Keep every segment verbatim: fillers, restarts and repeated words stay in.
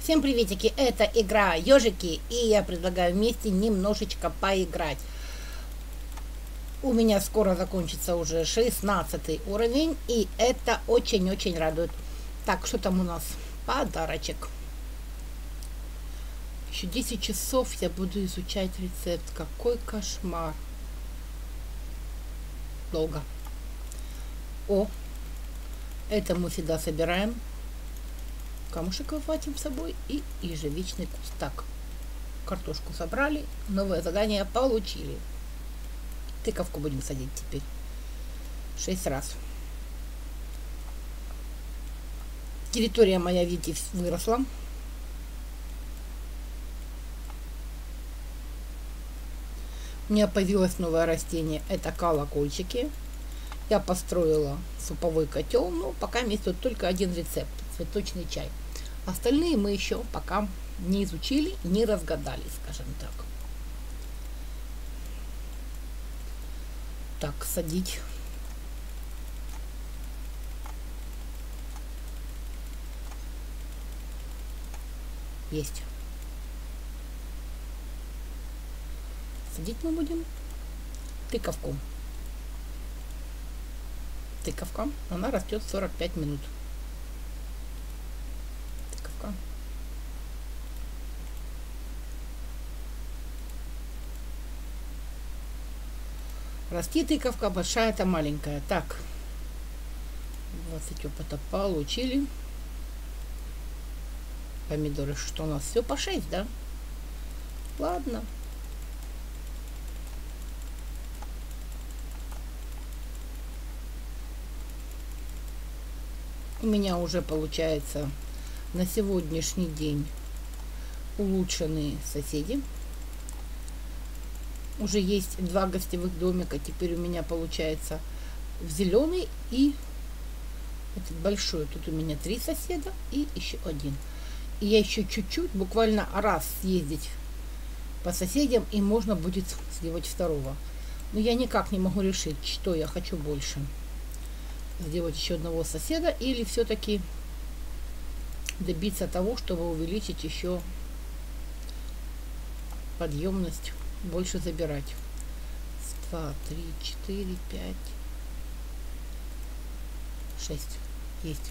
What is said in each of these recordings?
Всем приветики, это игра Ежики, и я предлагаю вместе немножечко поиграть. У меня скоро закончится уже шестнадцатый уровень, и это очень-очень радует. Так, что там у нас? Подарочек. Еще десять часов я буду изучать рецепт. Какой кошмар. Долго. О, это мы всегда собираем. Камушек хватим с собой и ежевичный куст. Так, картошку собрали, новое задание получили. Тыковку будем садить теперь. Шесть раз. Территория моя, видите, выросла. У меня появилось новое растение. Это колокольчики. Я построила суповой котел. Но пока есть тут только один рецепт. Цветочный чай. Остальные мы еще пока не изучили, не разгадали, скажем так. Так, садить. Есть. Садить мы будем тыковку. Тыковка, она растет сорок пять минут. Тыковка. Расти тыковка, большая это маленькая. Так, двадцать опыта получили. Помидоры, что у нас? Все по шесть, да? Ладно. У меня уже получается на сегодняшний день улучшенные соседи. Уже есть два гостевых домика. Теперь у меня получается в зеленый и этот большой. Тут у меня три соседа и еще один. И я еще чуть-чуть, буквально раз съездить по соседям, и можно будет сделать второго. Но я никак не могу решить, что я хочу больше. Сделать еще одного соседа или все-таки добиться того, чтобы увеличить еще подъемность, больше забирать. Два, три, четыре, пять, шесть. Есть.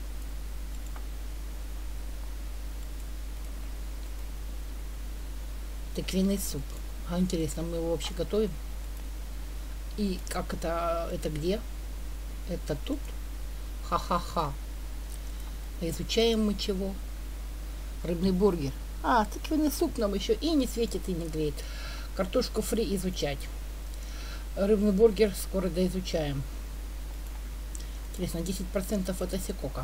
Тыквенный суп. А интересно, мы его вообще готовим? И как это, это где? Это тут? Ха-ха-ха. Изучаем мы чего? Рыбный бургер. А, тыквенный суп нам еще и не светит, и не греет. Картошку фри изучать. Рыбный бургер скоро доизучаем. Интересно, десять процентов это секока.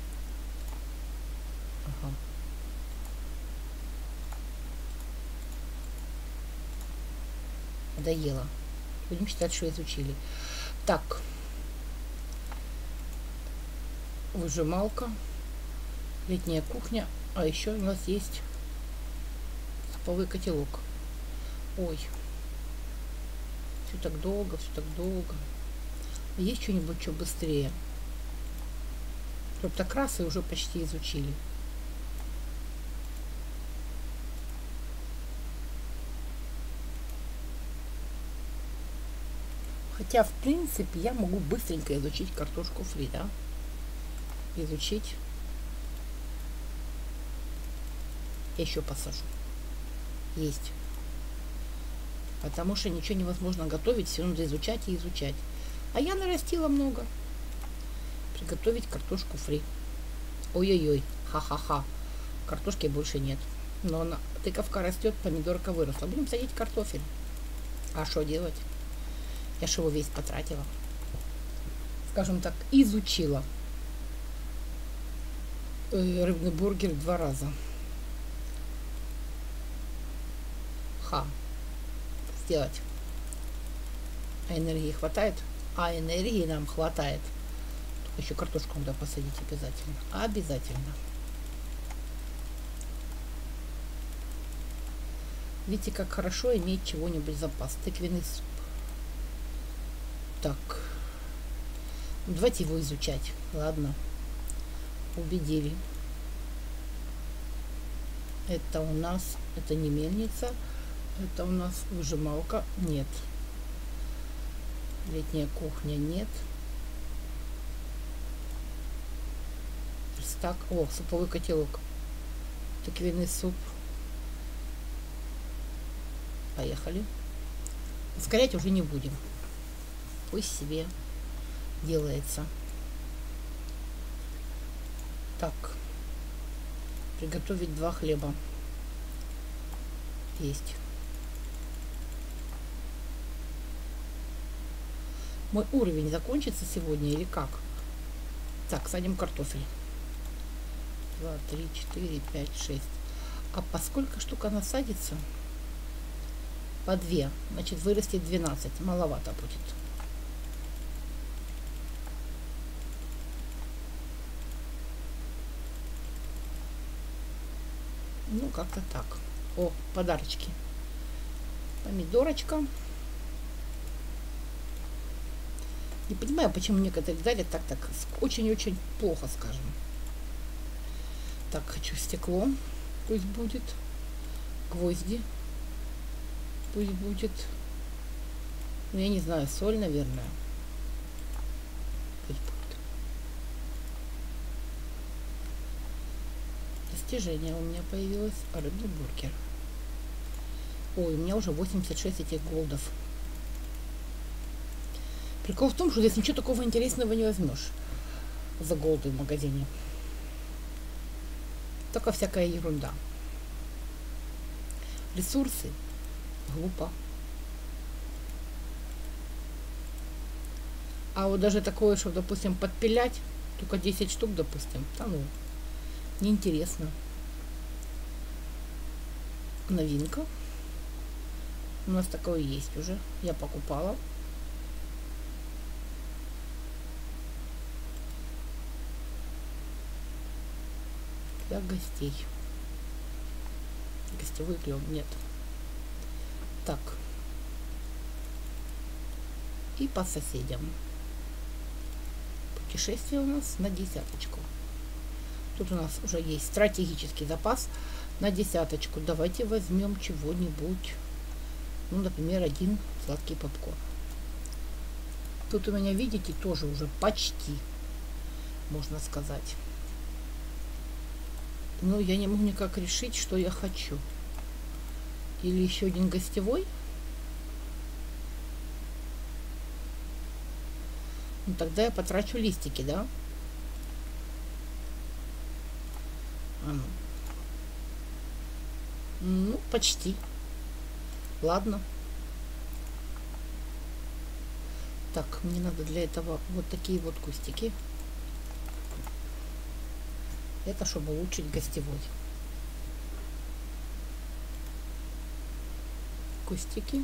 Ага. Доела. Будем считать, что изучили. Так. Выжималка. Летняя кухня. А еще у нас есть суповой котелок. Ой. Все так долго, все так долго. Есть что-нибудь, что быстрее? Фруктокрасы уже почти изучили. Хотя, в принципе, я могу быстренько изучить картошку фри, да? Изучить. Еще посажу. Есть. Потому что ничего невозможно готовить, все надо изучать и изучать. А я нарастила много. Приготовить картошку фри. Ой-ой-ой, ха-ха-ха. Картошки больше нет. Но она, тыковка растет, помидорка выросла. Будем садить картофель. А что делать? Я же его весь потратила. Скажем так, изучила. Рыбный бургер два раза. Ха. Сделать. А энергии хватает? А энергии нам хватает. Только еще картошку надо посадить обязательно. Обязательно. Видите, как хорошо иметь чего-нибудь в запас. Тыквенный суп. Так. Давайте его изучать. Ладно. Убедили. Это у нас, это не мельница, это у нас выжималка, нет. Летняя кухня, нет. Так, о, суповой котелок. Тыквенный суп. Поехали. Ускорять уже не будем. Пусть себе делается. Так. Приготовить два хлеба. Есть. Мой уровень закончится сегодня или как? Так, садим картофель. Два, три, четыре, пять, шесть. А по сколько штук она садится? По две. Значит, вырастет двенадцать. Маловато будет. Ну, как-то так. О, подарочки. Помидорочка. Не понимаю, почему некоторые дарят так, так, очень-очень плохо, скажем. Так, хочу стекло. Пусть будет. Гвозди. Пусть будет. Ну, я не знаю, соль, наверное. Пусть будет. Достижение у меня появилось. Рыбный бургер. Ой, у меня уже восемьдесят шесть этих голдов. Прикол в том, что здесь ничего такого интересного не возьмешь за голды в магазине. Только всякая ерунда. Ресурсы. Глупо. А вот даже такое, что, допустим, подпилять, только десять штук, допустим, да ну, неинтересно. Новинка. У нас такое есть уже. Я покупала. Для гостей. Гостевой клен нет. Так. И по соседям. Путешествие у нас на десяточку. Тут у нас уже есть стратегический запас на десяточку. Давайте возьмем чего-нибудь. Ну, например, один сладкий попкорн. Тут у меня, видите, тоже уже почти, можно сказать. Но я не могу никак решить, что я хочу. Или еще один гостевой. Ну, тогда я потрачу листики, да? А ну. Ну, почти. Ладно. Так, мне надо для этого вот такие вот кустики. Это чтобы улучшить гостевой. Кустики.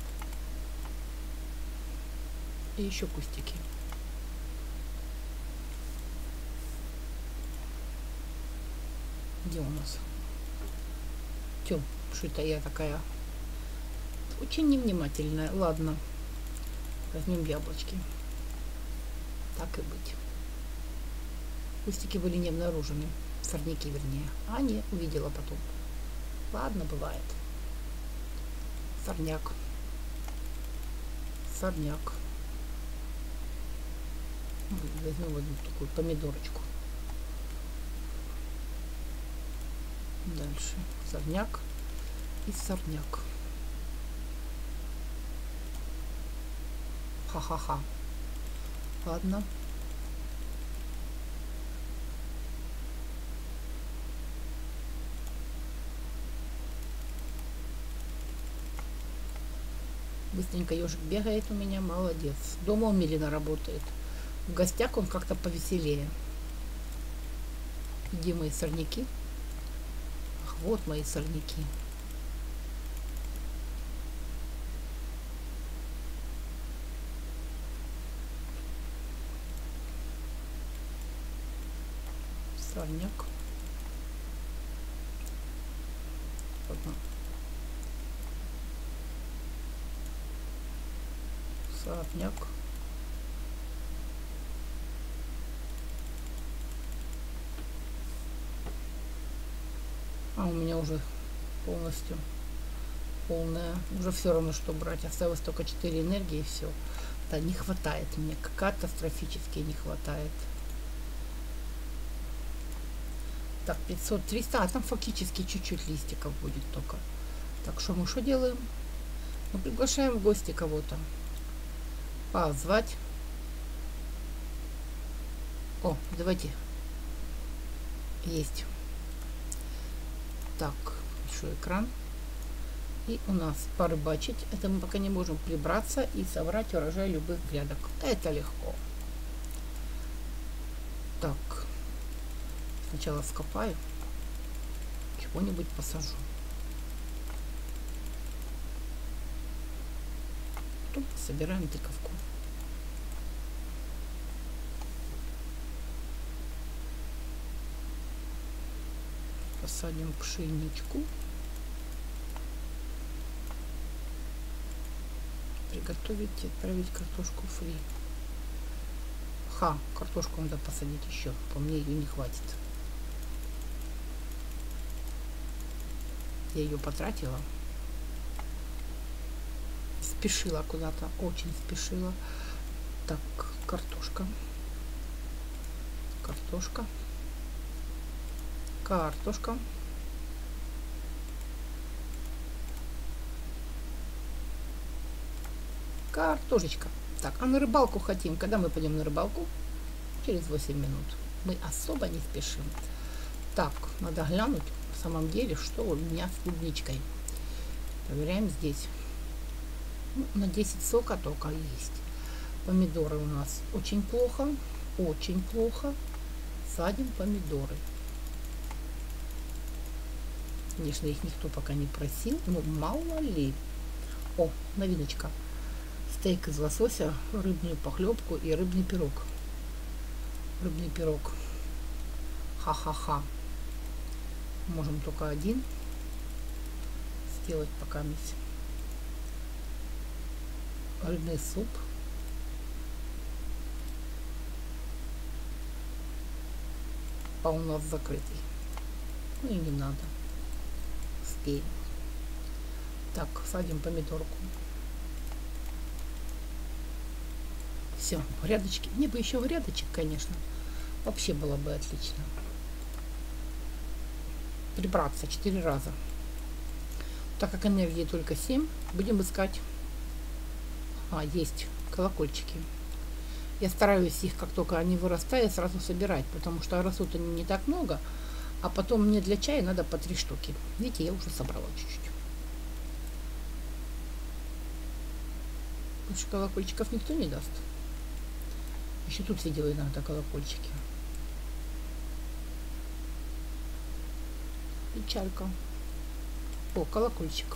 И еще кустики. Где у нас? Тем, что это я такая очень невнимательная. Ладно. Возьмем яблочки. Так и быть. Кустики были не обнаружены. Сорняки, вернее. А, не, увидела потом. Ладно, бывает. Сорняк. Сорняк. Возьмем вот такую помидорочку. Дальше. Сорняк и сорняк. Ха-ха-ха. Ладно. Быстренько ежик бегает у меня, молодец. Дома он медленно работает. В гостях он как-то повеселее. Где мои сорняки? Ах, вот мои сорняки. Сорняк. Ладно. Сорняк. А у меня уже полностью полная. Уже все равно, что брать. Осталось только четыре энергии и все. Да, не хватает мне. Катастрофически не хватает. Так, пятьсот, триста. А там фактически чуть-чуть листиков будет только. Так, что мы что делаем? Мы приглашаем в гости кого-то. Позвать. О, давайте. Есть. Так, большой экран. И у нас порыбачить. Это мы пока не можем прибраться и собрать урожай любых грядок. Это легко. Так. Сначала скопаю. Чего-нибудь посажу. Потом собираем тыковку. Посадим пшеничку. Приготовить и отправить картошку фри. Ха, картошку надо посадить еще. По мне ее не хватит. Я ее потратила. Спешила куда-то. Очень спешила. Так, картошка. Картошка. Картошка. Картошечка. Так, а на рыбалку хотим. Когда мы пойдем на рыбалку? Через восемь минут. Мы особо не спешим. Так, надо глянуть в самом деле, что у меня с клубничкой. Проверяем здесь. Ну, на десять сока только есть. Помидоры у нас очень плохо. Очень плохо. Садим помидоры. Конечно, их никто пока не просил, но мало ли. О, новиночка. Стейк из лосося, рыбную похлебку и рыбный пирог. Рыбный пирог. Ха-ха-ха. Можем только один сделать пока мисс. Рыбный суп. А у нас закрытый. Ну и не надо. Успеем. Так, садим помидорку. Все, грядочки. Мне бы еще грядочек, конечно. Вообще было бы отлично. Прибраться четыре раза. Так как энергии только семь, будем искать. А, есть колокольчики. Я стараюсь их, как только они вырастают, сразу собирать, потому что растут они не так много, а потом мне для чая надо по три штуки. Видите, я уже собрала чуть-чуть. Больше колокольчиков никто не даст. Еще тут видела иногда колокольчики. Печалька. О, колокольчик.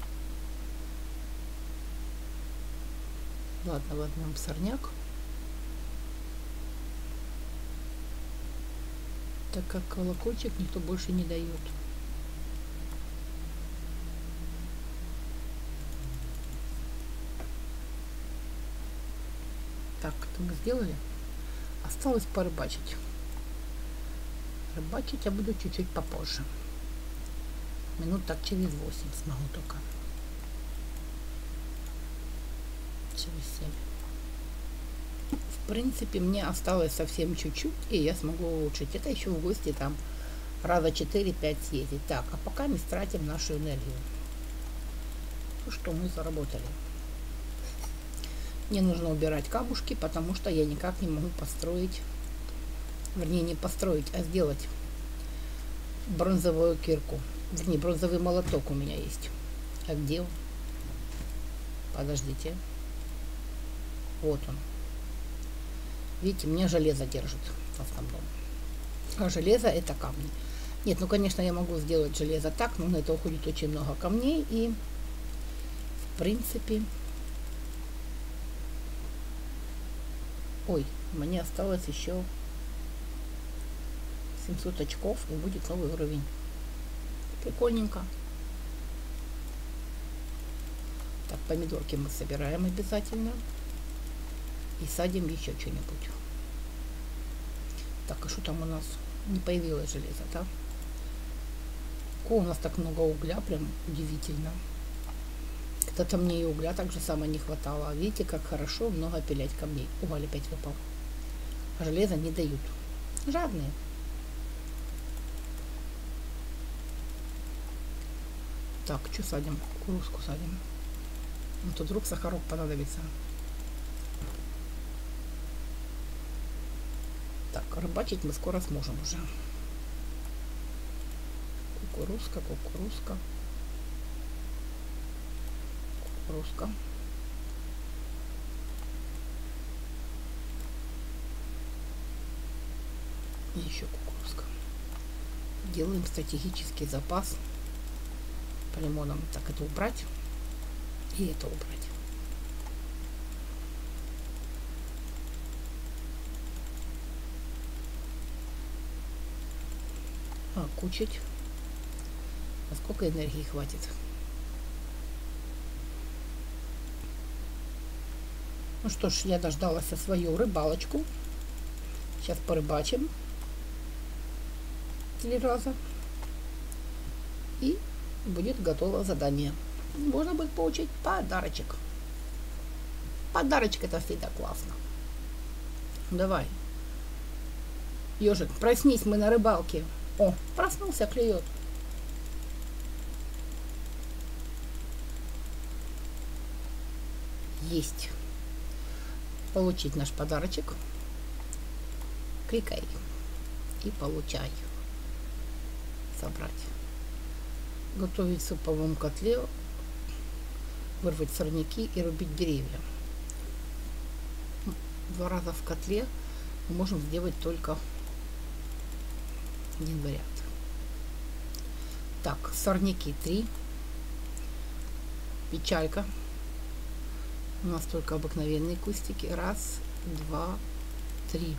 Ладно, возьмем сорняк. Так как колокольчик никто больше не дает. Так, это мы сделали. Осталось порыбачить. Рыбачить я буду чуть-чуть попозже. Минут так через восемь смогу только. Через семь. В принципе, мне осталось совсем чуть-чуть, и я смогу улучшить. Это еще в гости там раза четыре-пять съездить. Так, а пока мы тратим нашу энергию. То, что мы заработали. Мне нужно убирать камушки, потому что я никак не могу построить, вернее не построить, а сделать бронзовую кирку. Вернее, бронзовый молоток у меня есть. А где он? Подождите. Вот он. Видите, меня железо держит в основном. А железо это камни. Нет, ну конечно я могу сделать железо так, но на это уходит очень много камней. И в принципе... Ой, мне осталось еще семьсот очков и будет новый уровень. Прикольненько. Так, помидорки мы собираем обязательно. И садим еще что-нибудь. Так, а что там у нас? Не появилось железо, да? О, у нас так много угля, прям удивительно. Когда-то мне и угля так же само не хватало. А видите, как хорошо много пилять камней. Уголь опять выпал. А железо не дают. Жадные. Так, что садим? Кукурузку садим. Ну, тут вдруг сахарок понадобится. Так, рыбачить мы скоро сможем уже. Кукурузка, кукурузка. Кукурузка. И еще кукурузка. Делаем стратегический запас по лимонам. Так, это убрать. И это убрать. А, кучить. А сколько энергии хватит? Ну что ж, я дождалась свою рыбалочку. Сейчас порыбачим. Три раза. И будет готово задание. Можно будет получить подарочек. Подарочек — это всегда классно. Давай. Ежик, проснись, мы на рыбалке. О, проснулся, клюет. Есть. Получить наш подарочек. Кликай. И получай. Собрать. Готовить в суповом котле. Вырвать сорняки и рубить деревья. Два раза в котле мы можем сделать только один вариант. Так, сорняки три. Печалька. У нас только обыкновенные кустики. Раз, два, три.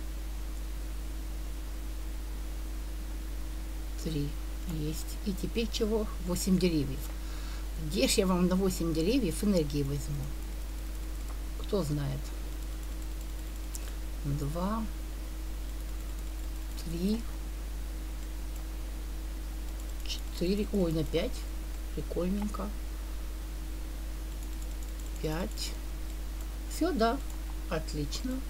Три. Есть. И теперь чего? восемь деревьев. Где ж я вам на восемь деревьев энергии возьму? Кто знает? Два. Три. Четыре. Ой, на пять. Прикольненько. Пять. Все, да. Отлично.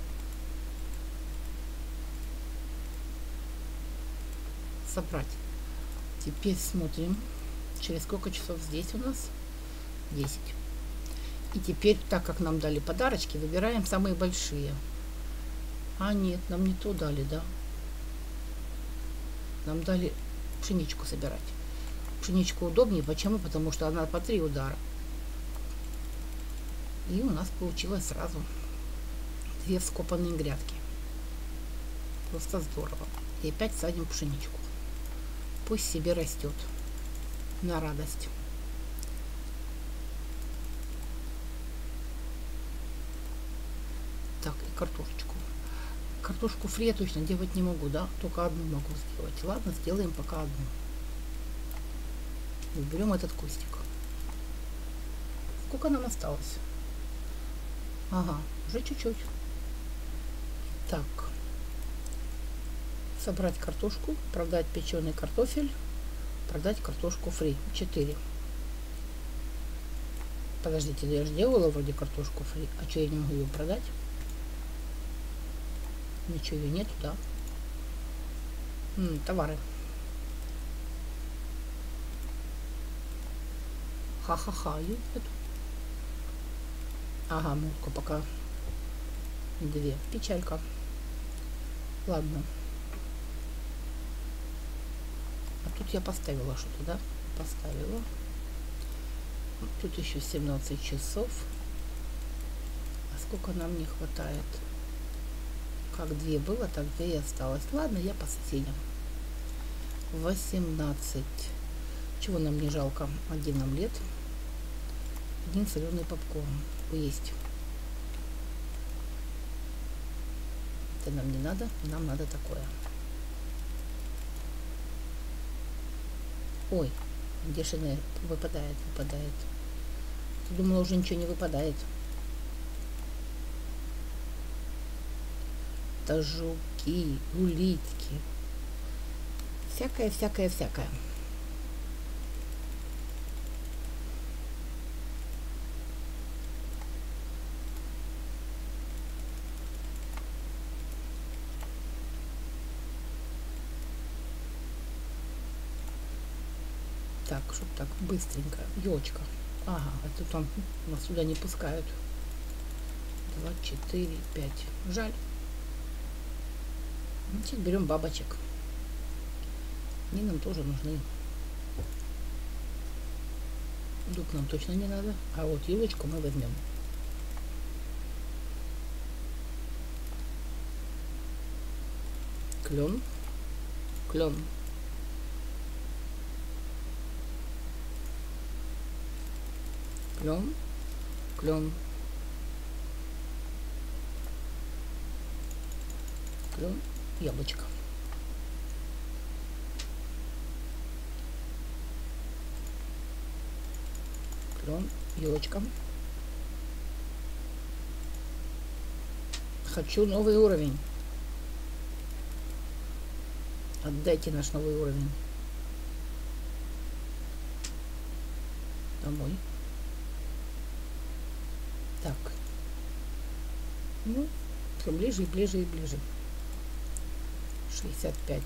Собрать. Теперь смотрим, через сколько часов здесь у нас. десять. И теперь, так как нам дали подарочки, выбираем самые большие. А нет, нам не то дали, да? Нам дали пшеничку собирать. Пшеничку удобнее. Почему? Потому что она по три удара. И у нас получилось сразу две вскопанные грядки. Просто здорово. И опять садим пшеничку. Пусть себе растет. На радость. Так, и картошечку. Картошку фри я точно делать не могу, да? Только одну могу сделать. Ладно, сделаем пока одну. Уберем этот кустик. Сколько нам осталось? Ага, уже чуть-чуть. Так. Собрать картошку, продать печеный картофель, продать картошку фри. четыре. Подождите, я же делала вроде картошку фри. А что я не могу ее продать? Ничего ее нету, да? М, товары. Ха-ха-ха, ее нету. Ага, мутка пока две. Печалька. Ладно. А тут я поставила что-то, да? Поставила. Тут еще семнадцать часов. А сколько нам не хватает? Как две было, так две и осталось. Ладно, я по соседям. восемнадцать. Чего нам не жалко? Один омлет. Один соленый попкорн. Есть. Это нам не надо. Нам надо такое. Ой, где же она выпадает, выпадает. Думала, уже ничего не выпадает. Это жуки, улитки. Всякое, всякое, всякое. Так, чтоб так быстренько. Елочка. Ага, это там нас сюда не пускают. Два, четыре, пять. Жаль. Значит, берем бабочек. Они нам тоже нужны. Дуб нам точно не надо. А вот елочку мы возьмем. Клен. Клен. Клен. Клен. Клен. Яблочко. Клен. Елочка. Хочу новый уровень. Отдайте наш новый уровень. Домой. Так. Ну, все ближе и ближе и ближе. шестьдесят пять.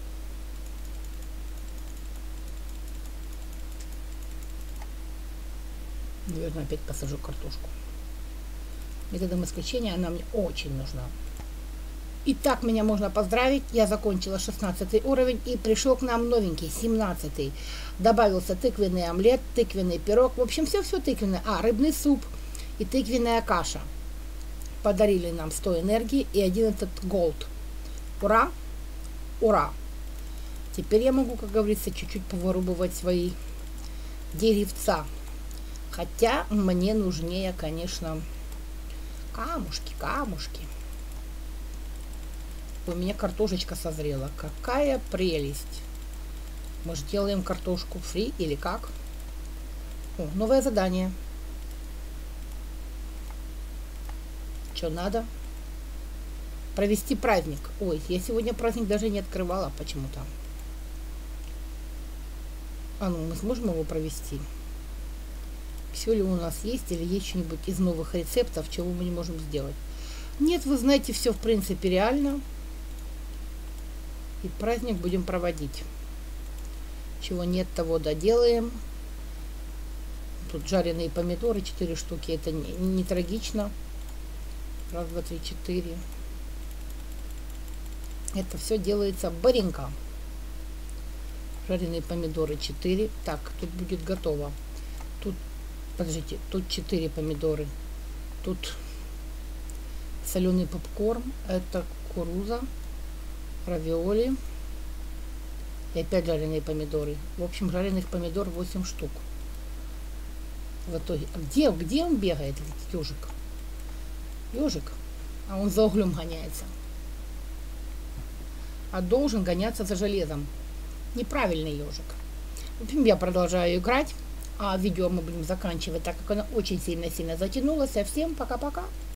Наверное, опять посажу картошку. Методом исключения она мне очень нужна. Итак, меня можно поздравить. Я закончила шестнадцатый уровень и пришел к нам новенький, семнадцатый. Добавился тыквенный омлет, тыквенный пирог. В общем, все-все тыквенное. А, рыбный суп и тыквенная каша. Подарили нам сто энергии и одиннадцать голд. Ура! Ура! Теперь я могу, как говорится, чуть-чуть повырубывать свои деревца. Хотя мне нужнее, конечно, камушки, камушки. У меня картошечка созрела. Какая прелесть! Мы же делаем картошку фри или как? О, новое задание. Что надо? Провести праздник. Ой, я сегодня праздник даже не открывала почему-то. А ну, мы сможем его провести? Все ли у нас есть или есть что-нибудь из новых рецептов, чего мы не можем сделать? Нет, вы знаете, все в принципе реально. И праздник будем проводить. Чего нет, того доделаем. Тут жареные помидоры, четыре штуки. Это не, не трагично. Раз, два, три, четыре. Это все делается быренько. Жареные помидоры четыре. Так, тут будет готово. Тут, подождите, тут четыре помидоры. Тут соленый попкорн. Это кукуруза. Равиоли. И опять жареные помидоры. В общем, жареных помидор восемь штук. В итоге. А где, где он бегает, этот ежик? Ежик. А он за углем гоняется. А должен гоняться за железом. Неправильный ежик. В общем, я продолжаю играть. А видео мы будем заканчивать, так как оно очень сильно-сильно затянулось. А всем пока-пока.